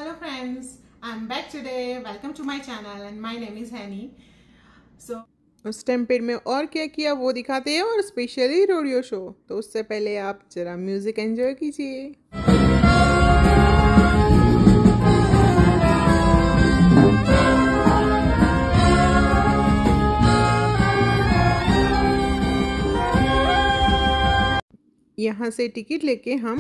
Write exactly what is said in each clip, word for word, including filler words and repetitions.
Hello friends, I'm back today. Welcome to my channel and my name is Hani. So उस टेम्पेड में और क्या किया वो दिखाते हैं और स्पेशली रोडियो शो। तो उससे पहले आप जरा म्यूजिक एंजॉय कीजिए। यहाँ से टिकट लेके हम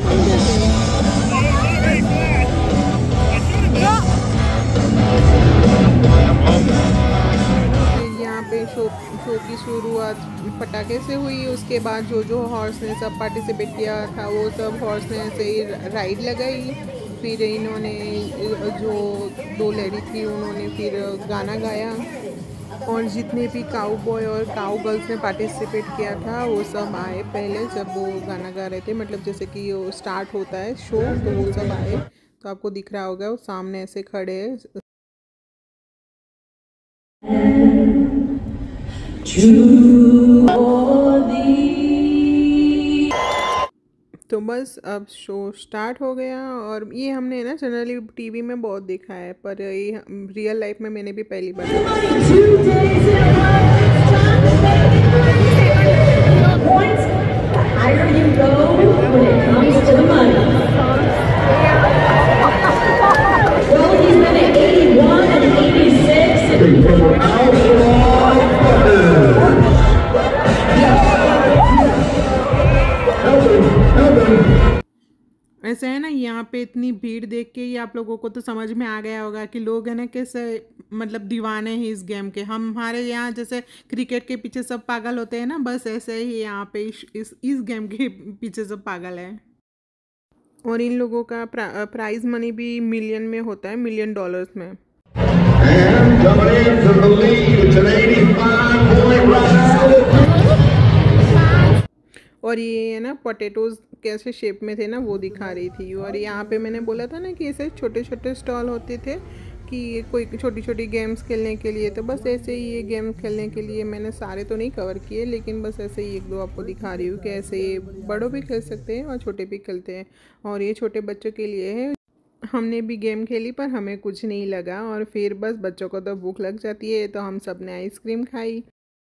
यहाँ पे शो शो की शुरुआत पटाखे से हुई। उसके बाद जो जो हॉर्स ने सब पार्टिसिपेट किया था वो सब हॉर्स ने ऐसे ही राइड लगाई। फिर इन्होंने जो दो लेडी थी उन्होंने फिर गाना गाया और जितने भी काऊ बॉय और काऊ गर्ल्स ने पार्टिसिपेट किया था वो सब आए पहले जब वो गाना गा रहे थे। मतलब जैसे कि वो स्टार्ट होता है शो तो वो सब आए। तो आपको दिख रहा होगा वो सामने ऐसे खड़े हैं। तो बस अब शो स्टार्ट हो गया और ये हमने ना जनरली टीवी में बहुत देखा है पर ये रियल लाइफ में मैंने भी पहली बार ऐसे है ना। यहाँ पे इतनी भीड़ देख के ही आप लोगों को तो समझ में आ गया होगा कि लोग है ना कैसे मतलब दीवाने हैं इस गेम के। हम हमारे यहाँ जैसे क्रिकेट के पीछे सब पागल होते हैं ना, बस ऐसे ही यहाँ पे इस इस, इस गेम के पीछे सब पागल है। और इन लोगों का प्रा, प्राइज मनी भी मिलियन में होता है, मिलियन डॉलर्स में। और ये है ना पोटैटोज कैसे शेप में थे ना वो दिखा रही थी। और यहाँ पे मैंने बोला था ना कि ऐसे छोटे छोटे स्टॉल होते थे कि कोई छोटी छोटी गेम्स खेलने के लिए। तो बस ऐसे ही ये गेम खेलने के लिए मैंने सारे तो नहीं कवर किए लेकिन बस ऐसे ही एक दो आपको दिखा रही हूँ कि ऐसे ये बड़ों भी खेल सकते हैं और छोटे भी खेलते हैं। और ये छोटे बच्चों के लिए है। हमने भी गेम खेली पर हमें कुछ नहीं लगा और फिर बस बच्चों को तो भूख लग जाती है तो हम सब ने आइसक्रीम खाई।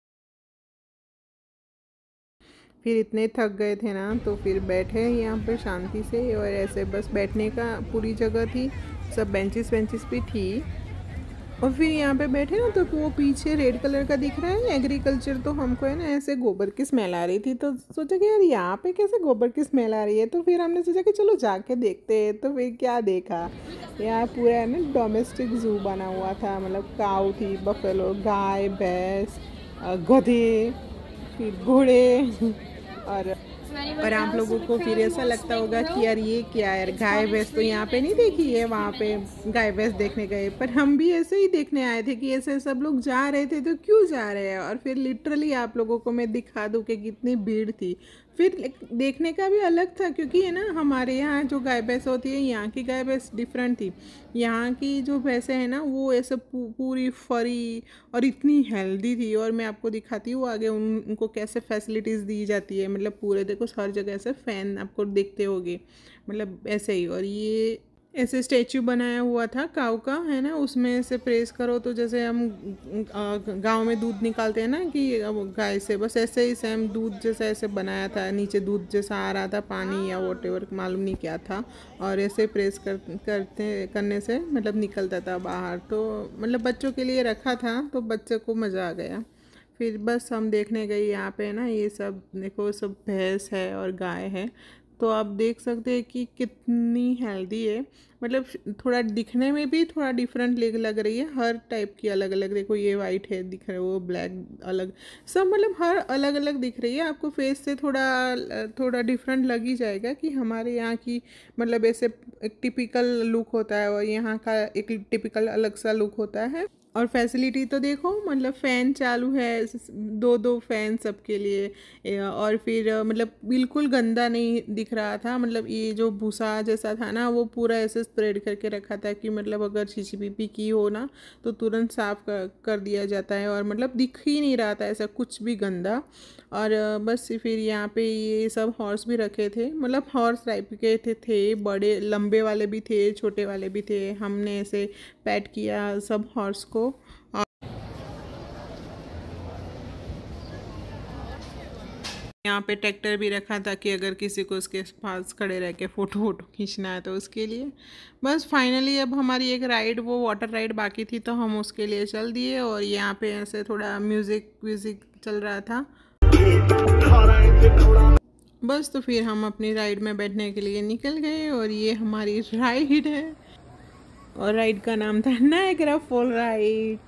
फिर इतने थक गए थे ना तो फिर बैठे यहाँ पे शांति से। और ऐसे बस बैठने का पूरी जगह थी, सब बेंचेस वेंचेस भी थी। और फिर यहाँ पे बैठे ना तो वो पीछे रेड कलर का दिख रहा है एग्रीकल्चर। तो हमको है ना ऐसे गोबर की स्मेल आ रही थी तो सोचा कि यार यहाँ पे कैसे गोबर की स्मेल आ रही है। तो फिर हमने सोचा कि चलो जाके देखते हैं। तो फिर क्या देखा, यहाँ पूरा है ना डोमेस्टिक जू बना हुआ था। मतलब काऊ थी, बफेलो, गाय, भैंस, गधे, फिर घोड़े। और और आप लोगों को फिर ऐसा लगता होगा कि यार ये क्या है, गाय भैंस तो यहाँ पे नहीं देखी है, वहाँ पे गाय भैंस देखने गए। पर हम भी ऐसे ही देखने आए थे कि ऐसे सब लोग जा रहे थे तो क्यों जा रहे हैं। और फिर लिटरली आप लोगों को मैं दिखा दूँ कि कितनी भीड़ थी। फिर देखने का भी अलग था क्योंकि है ना हमारे यहाँ जो गाय भैंस होती है यहाँ की गाय भैंस डिफरेंट थी। यहाँ की जो भैंसें हैं ना वो ऐसे पूरी फरी और इतनी हेल्दी थी। और मैं आपको दिखाती हूँ आगे उन, उनको कैसे फैसिलिटीज़ दी जाती है। मतलब पूरे देखो हर जगह ऐसे फ़ैन आपको देखते होगे, मतलब ऐसे ही। और ये ऐसे स्टैचू बनाया हुआ था काऊ का, है ना, उसमें ऐसे प्रेस करो तो जैसे हम गांव में दूध निकालते हैं ना कि गाय से, बस ऐसे ही सेम दूध जैसा ऐसे बनाया था। नीचे दूध जैसा आ रहा था, पानी या वॉटेवर मालूम नहीं क्या था। और ऐसे प्रेस कर करते करने से मतलब निकलता था बाहर। तो मतलब बच्चों के लिए रखा था तो बच्चे को मज़ा आ गया। फिर बस हम देखने गए यहाँ पे ना ये सब देखो, सब भैंस है और गाय है। तो आप देख सकते हैं कि कितनी हेल्दी है। मतलब थोड़ा दिखने में भी थोड़ा डिफरेंट लग रही है, हर टाइप की अलग अलग। देखो ये वाइट है दिख रहा है, वो ब्लैक अलग, सब मतलब हर अलग अलग दिख रही है। आपको फेस से थोड़ा थोड़ा डिफरेंट लग ही जाएगा कि हमारे यहाँ की मतलब ऐसे एक टिपिकल लुक होता है और यहाँ का एक टिपिकल अलग सा लुक होता है। और फैसिलिटी तो देखो, मतलब फ़ैन चालू है, दो दो फ़ैन सबके लिए। और फिर मतलब बिल्कुल गंदा नहीं दिख रहा था, मतलब ये जो भूसा जैसा था ना वो पूरा ऐसे स्प्रेड करके रखा था कि मतलब अगर चीची पीपी की हो ना तो तुरंत साफ़ कर कर दिया जाता है, और मतलब दिख ही नहीं रहा था ऐसा कुछ भी गंदा। और बस फिर यहाँ पे ये सब हॉर्स भी रखे थे, मतलब हॉर्स टाइप के थे, थे बड़े लंबे वाले भी थे, छोटे वाले भी थे। हमने ऐसे पैट किया सब हॉर्स को। यहाँ पे ट्रैक्टर भी रखा था कि अगर किसी को उसके पास खड़े रह के फ़ोटो वोटो खींचना है तो उसके लिए। बस फाइनली अब हमारी एक राइड, वो वाटर राइड बाकी थी तो हम उसके लिए चल दिए। और यहाँ पे ऐसे थोड़ा म्यूज़िक व्यूज़िक चल रहा था। बस तो फिर हम अपनी राइड में बैठने के लिए निकल गए, और ये हमारी राइड है, और राइड का नाम था Niagara fall ride.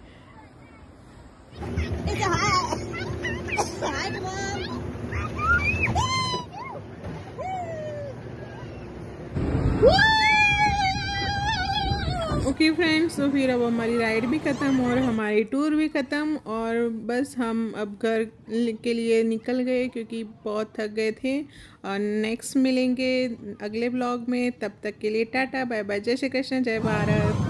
Okay friends, तो फिर अब हमारी राइड भी ख़त्म और हमारी टूर भी ख़त्म, और बस हम अब घर के लिए निकल गए क्योंकि बहुत थक गए थे। और नेक्स्ट मिलेंगे अगले ब्लॉग में, तब तक के लिए टाटा बाय बाय, जय श्री कृष्ण, जय भारत।